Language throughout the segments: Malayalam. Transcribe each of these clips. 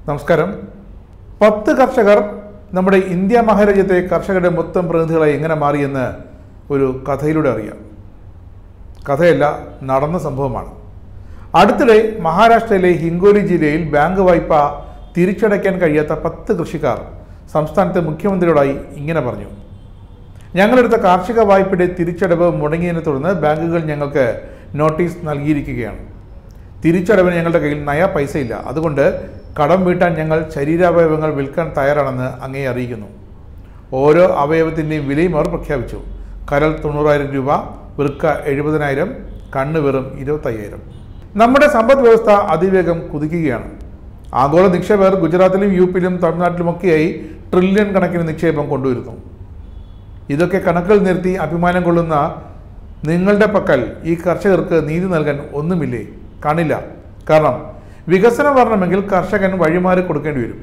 നമസ്കാരം. 10 കർഷകർ നമ്മുടെ ഇന്ത്യ മഹാരാജ്യത്തെ കർഷകരുടെ മൊത്തം പ്രതിനിധികളായി എങ്ങനെ മാറിയെന്ന് ഒരു കഥയിലൂടെ അറിയാം. കഥയല്ല, നടന്ന സംഭവമാണ്. അടുത്തിടെ മഹാരാഷ്ട്രയിലെ ഹിങ്കോലി ജില്ലയിൽ ബാങ്ക് വായ്പ തിരിച്ചടയ്ക്കാൻ കഴിയാത്ത 10 കൃഷിക്കാർ സംസ്ഥാനത്തെ മുഖ്യമന്ത്രിയോടായി ഇങ്ങനെ പറഞ്ഞു: ഞങ്ങളെടുത്ത കാർഷിക വായ്പയുടെ തിരിച്ചടവ് മുടങ്ങിയതിനെ തുടർന്ന് ബാങ്കുകൾ ഞങ്ങൾക്ക് നോട്ടീസ് നൽകിയിരിക്കുകയാണ്. തിരിച്ചടവിന് ഞങ്ങളുടെ കയ്യിൽ നയ പൈസയില്ല. അതുകൊണ്ട് കടം വീട്ടാൻ ഞങ്ങൾ ശരീരാവയവങ്ങൾ വിൽക്കാൻ തയ്യാറാണെന്ന് അങ്ങയെ അറിയിക്കുന്നു. ഓരോ അവയവത്തിൻ്റെയും വിലയും അവർ പ്രഖ്യാപിച്ചു. കരൾ 90,000 രൂപ, വൃക്ക 70,000, കണ്ണ് വെറും 25,000. നമ്മുടെ സമ്പദ് വ്യവസ്ഥ അതിവേഗം കുതിക്കുകയാണ്. ആഗോള നിക്ഷേപകർ ഗുജറാത്തിലും യുപിയിലും തമിഴ്നാട്ടിലുമൊക്കെയായി ട്രില്യൺ കണക്കിന് നിക്ഷേപം കൊണ്ടുവരുന്നു. ഇതൊക്കെ കണക്കുകൾ നിരത്തി അഭിമാനം കൊള്ളുന്ന നിങ്ങളുടെ പക്കൽ ഈ കർഷകർക്ക് നീതി നൽകാൻ ഒന്നുമില്ലേ? കാണില്ല. കാരണം വികസനം വരണമെങ്കിൽ കർഷകൻ വഴിമാറി കൊടുക്കേണ്ടി വരും.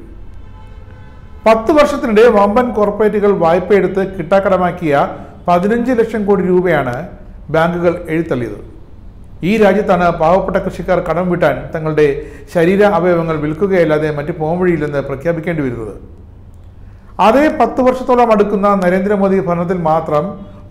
10 വർഷത്തിനിടെ വമ്പൻ കോർപ്പറേറ്റുകൾ വായ്പയെടുത്ത് കിട്ടാക്കടമാക്കിയ 15 ലക്ഷം കോടി രൂപയാണ് ബാങ്കുകൾ എഴുത്തള്ളിയത്. ഈ രാജ്യത്താണ് പാവപ്പെട്ട കൃഷിക്കാർ കടം വീട്ടാൻ തങ്ങളുടെ ശരീര അവയവങ്ങൾ വിൽക്കുകയല്ലാതെ മറ്റ് പോംവഴിയില്ലെന്ന് പ്രഖ്യാപിക്കേണ്ടി വരുന്നത്. അതേ 10 വർഷത്തോളം അടുക്കുന്ന നരേന്ദ്രമോദി ഭരണത്തിൽ മാത്രം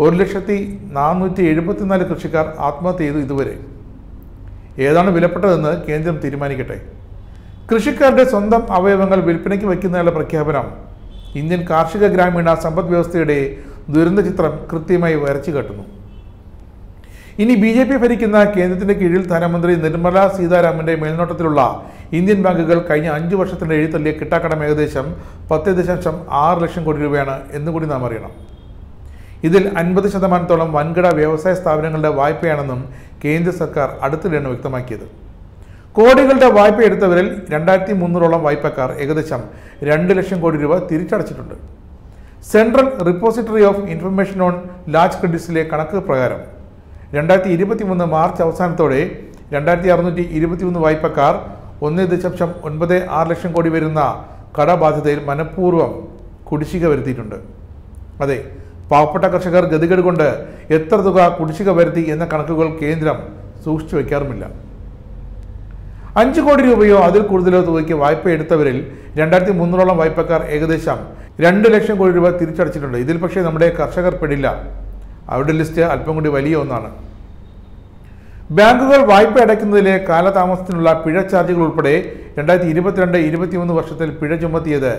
1,474,000 കൃഷിക്കാർ ആത്മഹത്യ ചെയ്തു. ഇതുവരെ ഏതാണ് വിലപ്പെട്ടതെന്ന് കേന്ദ്രം തീരുമാനിക്കട്ടെ. കൃഷിക്കാരുടെ സ്വന്തം അവയവങ്ങൾ വിൽപ്പനയ്ക്ക് വയ്ക്കുന്നതിനുള്ള പ്രഖ്യാപനം ഇന്ത്യൻ കാർഷിക ഗ്രാമീണ സമ്പദ് വ്യവസ്ഥയുടെ ദുരന്ത ചിത്രം കൃത്യമായി വരച്ചു കാട്ടുന്നു. ഇനി BJP ഭരിക്കുന്ന കേന്ദ്രത്തിന്റെ കീഴിൽ ധനമന്ത്രി നിർമ്മല സീതാരാമന്റെ മേൽനോട്ടത്തിലുള്ള ഇന്ത്യൻ ബാങ്കുകൾ കഴിഞ്ഞ 5 വർഷത്തിനിടെ എഴുത്തള്ളിയ കിട്ടാക്കടം ഏകദേശം 10.6 ലക്ഷം കോടി രൂപയാണ് എന്നുകൂടി നാം അറിയണം. ഇതിൽ 50% വൻകിട വ്യവസായ സ്ഥാപനങ്ങളുടെ വായ്പയാണെന്നും കേന്ദ്ര സർക്കാർ അടുത്തിടെയാണ് വ്യക്തമാക്കിയത്. കോടികളുടെ വായ്പ എടുത്തവരിൽ 2,300 വായ്പക്കാർ ഏകദേശം 2 ലക്ഷം കോടി രൂപ തിരിച്ചടച്ചിട്ടുണ്ട്. Central repository of information on large ക്രെഡിറ്റ്സിലെ കണക്ക് പ്രകാരം 2023 മാർച്ച് അവസാനത്തോടെ 2,623 വായ്പക്കാർ 1.96 ലക്ഷം കോടി വരുന്ന കടബാധ്യതയിൽ മനഃപൂർവ്വം കുടിശ്ശിക വരുത്തിയിട്ടുണ്ട്. അതെ, പാവപ്പെട്ട കർഷകർ ഗതികേട് കൊണ്ട് എത്ര തുക കുടിശ്ശിക വരുത്തി എന്ന കണക്കുകൾ കേന്ദ്രം സൂക്ഷിച്ചു വയ്ക്കാറുമില്ല. 5 കോടി രൂപയോ അതിൽ കൂടുതലോ തുകയ്ക്ക് വായ്പ എടുത്തവരിൽ 2,300 വായ്പക്കാർ ഏകദേശം 2 ലക്ഷം കോടി രൂപ തിരിച്ചടച്ചിട്ടുണ്ട്. ഇതിൽ പക്ഷേ നമ്മുടെ കർഷകർ പെടില്ല. അവരുടെ ലിസ്റ്റ് അല്പം കൂടി വലിയ ഒന്നാണ്. ബാങ്കുകൾ വായ്പ അടയ്ക്കുന്നതിലെ കാലതാമസത്തിനുള്ള പിഴ ചാർജുകൾ ഉൾപ്പെടെ 2022-23 വർഷത്തിൽ പിഴ ചുമത്തിയത്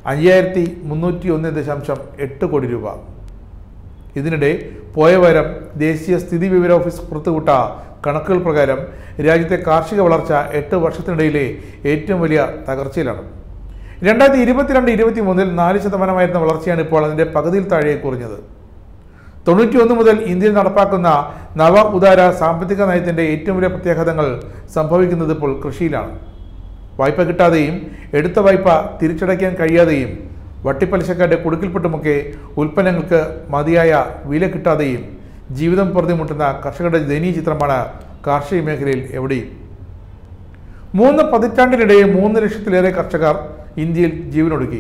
5,301.8 കോടി രൂപ. ഇതിനിടെ പോയ വാരം ദേശീയ സ്ഥിതി വിവര ഓഫീസ് പുറത്തുവിട്ട കണക്കുകൾ പ്രകാരം രാജ്യത്തെ കാർഷിക വളർച്ച 8 വർഷത്തിനിടയിലെ ഏറ്റവും വലിയ തകർച്ചയിലാണ്. 2022-23 4% വളർച്ചയാണ് ഇപ്പോൾ അതിൻ്റെ പകുതിയിൽ താഴെ കുറഞ്ഞത്. 91 മുതൽ ഇന്ത്യയിൽ നടപ്പാക്കുന്ന നവ ഉദാര സാമ്പത്തിക നയത്തിൻ്റെ ഏറ്റവും വലിയ പ്രത്യാഘാതങ്ങൾ സംഭവിക്കുന്നത് ഇപ്പോൾ കൃഷിയിലാണ്. വായ്പ കിട്ടാതെയും എടുത്ത വായ്പ തിരിച്ചടയ്ക്കാൻ കഴിയാതെയും വട്ടിപ്പലിശക്കാരുടെ കുടുക്കിൽപ്പെട്ടുമൊക്കെ ഉൽപ്പന്നങ്ങൾക്ക് മതിയായ വില കിട്ടാതെയും ജീവിതം പൊറുതിമുട്ടുന്ന കർഷകരുടെ ദയനീയ ചിത്രമാണ് കാർഷിക മേഖലയിൽ എവിടെയും. 3 പതിറ്റാണ്ടിനിടെ 3 ലക്ഷത്തിലേറെ കർഷകർ ഇന്ത്യയിൽ ജീവനൊടുക്കി.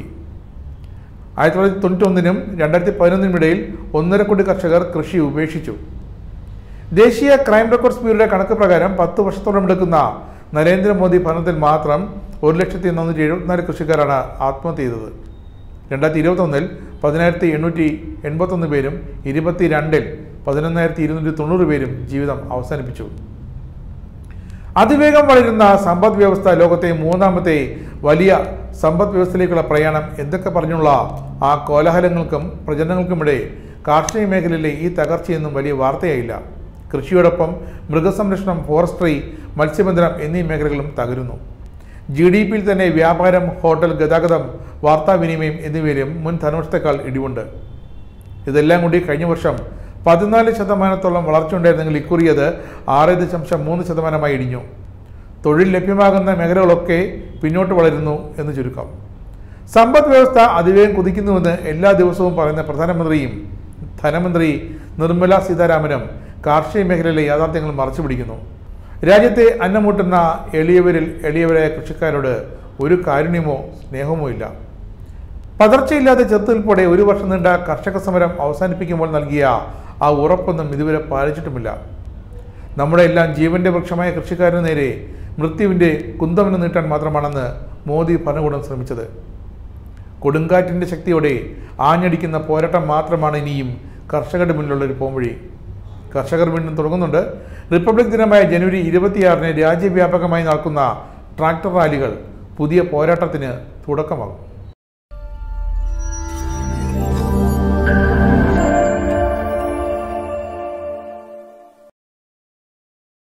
1991 2011 ഇടയിൽ 1.5 കോടി കർഷകർ കൃഷി ഉപേക്ഷിച്ചു. ദേശീയ ക്രൈം റെക്കോർഡ്സ് ബ്യൂറോയുടെ കണക്ക് പ്രകാരം 10 വർഷത്തോളം എടുക്കുന്ന നരേന്ദ്രമോദി ഭരണത്തിൽ മാത്രം 1,474,000 കൃഷിക്കാരാണ് ആത്മഹത്യ ചെയ്തത്. 2021 10,881 പേരും 2022 11,290 പേരും ജീവിതം അവസാനിപ്പിച്ചു. അതിവേഗം വളരുന്ന സമ്പദ് വ്യവസ്ഥ ലോകത്തെ 3ാമത്തെ വലിയ സമ്പദ് വ്യവസ്ഥയിലേക്കുള്ള പ്രയാണം എന്തൊക്കെ പറഞ്ഞുള്ള ആ കോലാഹലങ്ങൾക്കും പ്രചരണങ്ങൾക്കുമിടെ കാർഷിക മേഖലയിലെ ഈ തകർച്ചയൊന്നും വലിയ വാർത്തയായില്ല. കൃഷിയോടൊപ്പം മൃഗസംരക്ഷണം, ഫോറസ്ട്രി, മത്സ്യബന്ധനം എന്നീ മേഖലകളും തകരുന്നു. GDPയിൽ തന്നെ വ്യാപാരം, ഹോട്ടൽ, ഗതാഗതം, വാർത്താവിനിമയം എന്നിവയിലും മുൻ ധനവർഷത്തേക്കാൾ ഇടിവുണ്ട്. ഇതെല്ലാം കൂടി കഴിഞ്ഞ വർഷം 14% വളർച്ച ഉണ്ടായിരുന്നെങ്കിൽ ഇക്കുറി അത് 6.3% ഇടിഞ്ഞു. തൊഴിൽ ലഭ്യമാകുന്ന മേഖലകളൊക്കെ പിന്നോട്ട് വളരുന്നു എന്ന് ചുരുക്കം. സമ്പദ് വ്യവസ്ഥ അതിവേഗം കുതിക്കുന്നുവെന്ന് എല്ലാ ദിവസവും പറയുന്ന പ്രധാനമന്ത്രിയും ധനമന്ത്രി നിർമ്മല സീതാരാമനും കാർഷിക മേഖലയിലെ യാഥാർത്ഥ്യങ്ങൾ മറച്ചു പിടിക്കുന്നു. രാജ്യത്തെ അന്നമൂട്ടുന്ന എളിയവരിൽ എളിയവരായ കൃഷിക്കാരോട് ഒരു കാരുണ്യമോ സ്നേഹമോ ഇല്ല. പതർച്ചയില്ലാതെ ചെറുത്തുനിൽപ്പോടെ 1 വർഷം നീണ്ട കർഷക സമരം അവസാനിപ്പിക്കുമ്പോൾ നൽകിയ ആ ഉറപ്പൊന്നും ഇതുവരെ പാലിച്ചിട്ടുമില്ല. നമ്മുടെ എല്ലാം ജീവന്റെ വൃക്ഷമായ കൃഷിക്കാരന് നേരെ മൃത്യുവിൻ്റെ കുന്തമെന്ന് നീട്ടാൻ മാത്രമാണെന്ന് മോദി ഭരണകൂടം ശ്രമിച്ചത്. കൊടുങ്കാറ്റിൻ്റെ ശക്തിയോടെ ആഞ്ഞടിക്കുന്ന പോരാട്ടം മാത്രമാണ് ഇനിയും കർഷകരുടെ മുന്നിലുള്ളൊരു പോംവഴി. കർഷകർ വീണ്ടും തുടങ്ങുന്നുണ്ട്. റിപ്പബ്ലിക് ദിനമായ ജനുവരി 26-ന് രാജ്യവ്യാപകമായി നടക്കുന്ന ട്രാക്ടർ റാലികൾ പുതിയ പോരാട്ടത്തിന് തുടക്കമാകും.